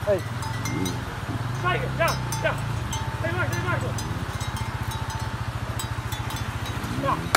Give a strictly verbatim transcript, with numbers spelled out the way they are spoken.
哎，下一个，这样这样，这一半这一半是，这样。